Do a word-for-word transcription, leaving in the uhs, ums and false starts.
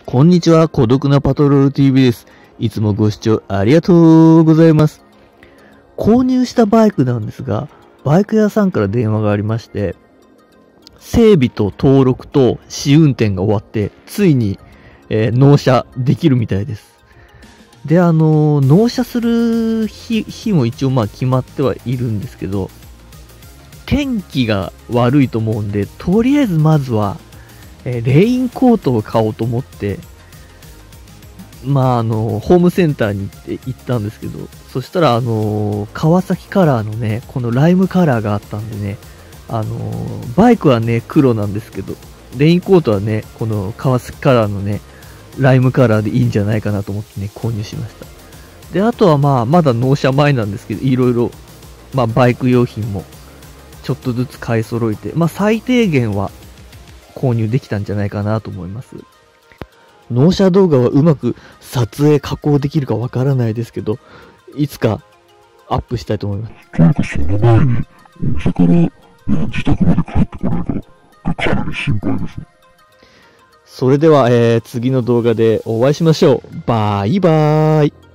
こんにちは、孤独なパトロール ティーブイ です。いつもご視聴ありがとうございます。購入したバイクなんですが、バイク屋さんから電話がありまして、整備と登録と試運転が終わって、ついに、えー、納車できるみたいです。で、あのー、納車する日、日も一応まあ決まってはいるんですけど、天気が悪いと思うんで、とりあえずまずは、えー、レインコートを買おうと思って、まああの、ホームセンターに行って行ったんですけど、そしたらあのー、川崎カラーのね、このライムカラーがあったんでね、あのー、バイクはね、黒なんですけど、レインコートはね、この川崎カラーのね、ライムカラーでいいんじゃないかなと思ってね、購入しました。で、あとはまあ、まだ納車前なんですけど、いろいろ、まあ、バイク用品も、ちょっとずつ買い揃えて、まあ、最低限は、購入できたんじゃないかなと思います。納車動画はうまく撮影加工できるかわからないですけど、いつかアップしたいと思います。 とにかくその前に、大阪から、ね、自宅まで帰ってこないか、かなり心配ですね。 それでは、えー、次の動画でお会いしましょう。バイバーイ。